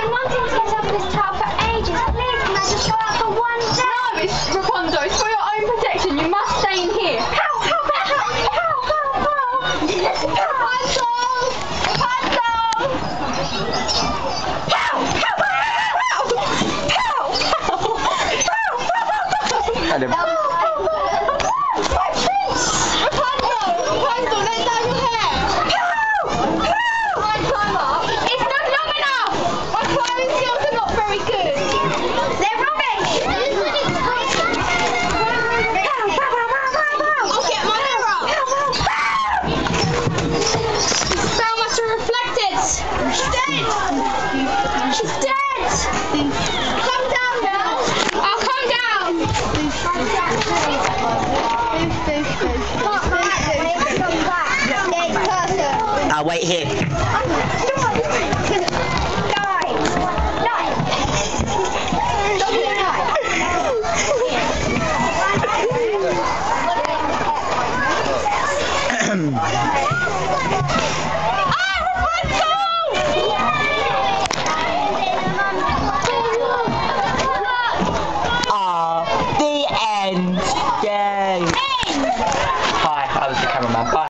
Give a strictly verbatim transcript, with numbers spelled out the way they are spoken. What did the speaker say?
been wanting to get up this tile for ages. Please, can I just go out for one day? No, it's Rapunzel. It's for your own protection. You must stay in here. Help! Help! Help! Help! Help! Help! Rapunzel! Rapunzel! Help! Help! Help! Help! Help! My prince! Rapunzel! Rapunzel, let down your hair! Help! Help! Can I climb up? It's not long enough! My climbing skills are not very good. They're rubbish! I'll get my hair up! So much to reflect it! She's dead! She's dead! Come down now! I'll come down! Come down! Come back! Come back! It's perfect! I'll wait here.